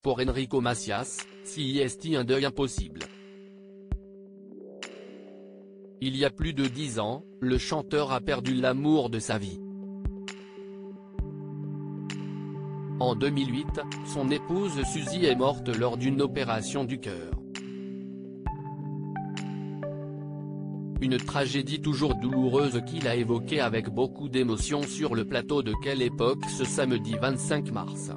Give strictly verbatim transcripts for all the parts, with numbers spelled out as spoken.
pour Enrico Macias, si est un deuil impossible. Il y a plus de dix ans, le chanteur a perdu l'amour de sa vie. En deux mille huit, son épouse Suzy est morte lors d'une opération du cœur. Une tragédie toujours douloureuse qu'il a évoquée avec beaucoup d'émotion sur le plateau de Quelle Époque ce samedi vingt-cinq mars.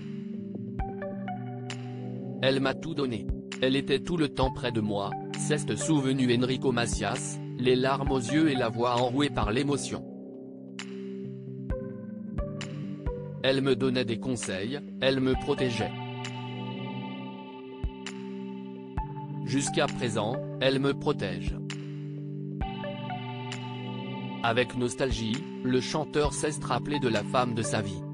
Elle m'a tout donné. Elle était tout le temps près de moi, s'est souvenu Enrico Macias, les larmes aux yeux et la voix enrouée par l'émotion. Elle me donnait des conseils, elle me protégeait. Jusqu'à présent, elle me protège. Avec nostalgie, le chanteur s'est rappelé de la femme de sa vie.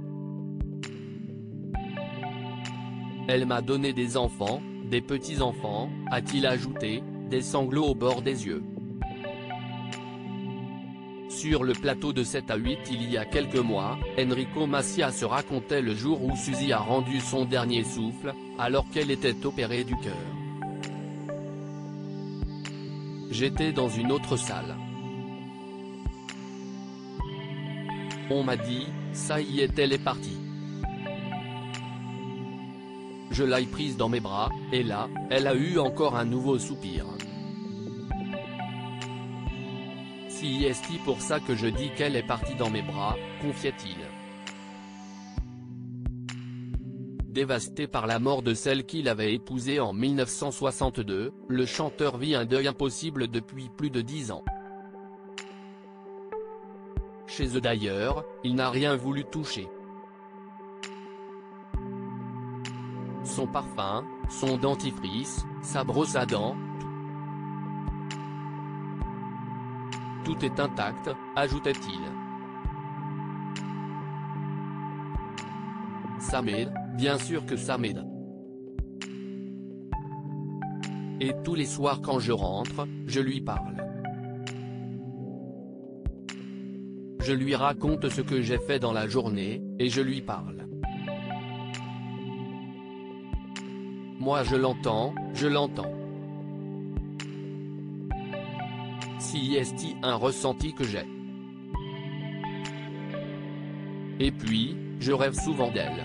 Elle m'a donné des enfants, des petits-enfants, a-t-il ajouté, des sanglots au bord des yeux. Sur le plateau de sept à huit il y a quelques mois, Enrico Macias se racontait le jour où Suzy a rendu son dernier souffle, alors qu'elle était opérée du cœur. J'étais dans une autre salle. On m'a dit, ça y est, elle est partie. Je l'ai prise dans mes bras, et là, elle a eu encore un nouveau soupir. Si est pour ça que je dis qu'elle est partie dans mes bras, confiait-il. Dévasté par la mort de celle qu'il avait épousée en mille neuf cent soixante-deux, le chanteur vit un deuil impossible depuis plus de dix ans. Chez eux d'ailleurs, il n'a rien voulu toucher. Son parfum, son dentifrice, sa brosse à dents, tout. Tout est intact, ajoutait-il. Ça m'aide, bien sûr que ça m'aide. Et tous les soirs quand je rentre, je lui parle. Je lui raconte ce que j'ai fait dans la journée, et je lui parle. Moi je l'entends, je l'entends. Si est un ressenti que j'ai. Et puis, je rêve souvent d'elle.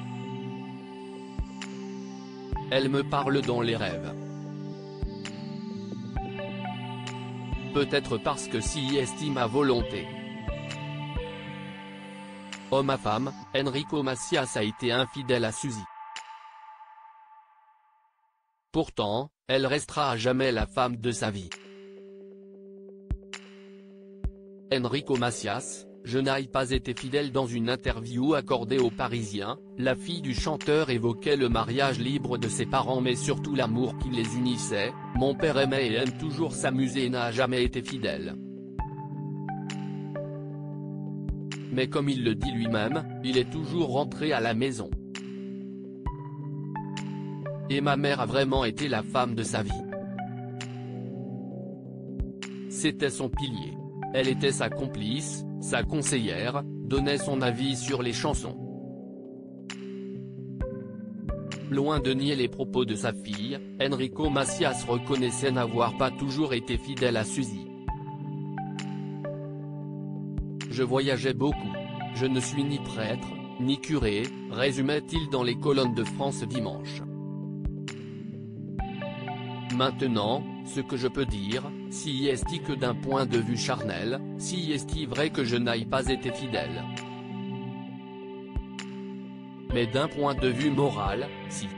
Elle me parle dans les rêves. Peut-être parce que si est ma volonté. Homme à femme, Enrico Macias a été infidèle à Suzy. Pourtant, elle restera à jamais la femme de sa vie. Enrico Macias, je n'ai pas été fidèle. Dans une interview accordée aux Parisiens, la fille du chanteur évoquait le mariage libre de ses parents mais surtout l'amour qui les unissait. Mon père aimait et aime toujours s'amuser et n'a jamais été fidèle. Mais comme il le dit lui-même, il est toujours rentré à la maison. Et ma mère a vraiment été la femme de sa vie. C'était son pilier. Elle était sa complice, sa conseillère, donnait son avis sur les chansons. Loin de nier les propos de sa fille, Enrico Macias reconnaissait n'avoir pas toujours été fidèle à Suzy. Je voyageais beaucoup. Je ne suis ni prêtre, ni curé, résumait-il dans les colonnes de France Dimanche. Maintenant, ce que je peux dire, si est que d'un point de vue charnel, si est vrai que je n'aille pas été fidèle. Mais d'un point de vue moral, si.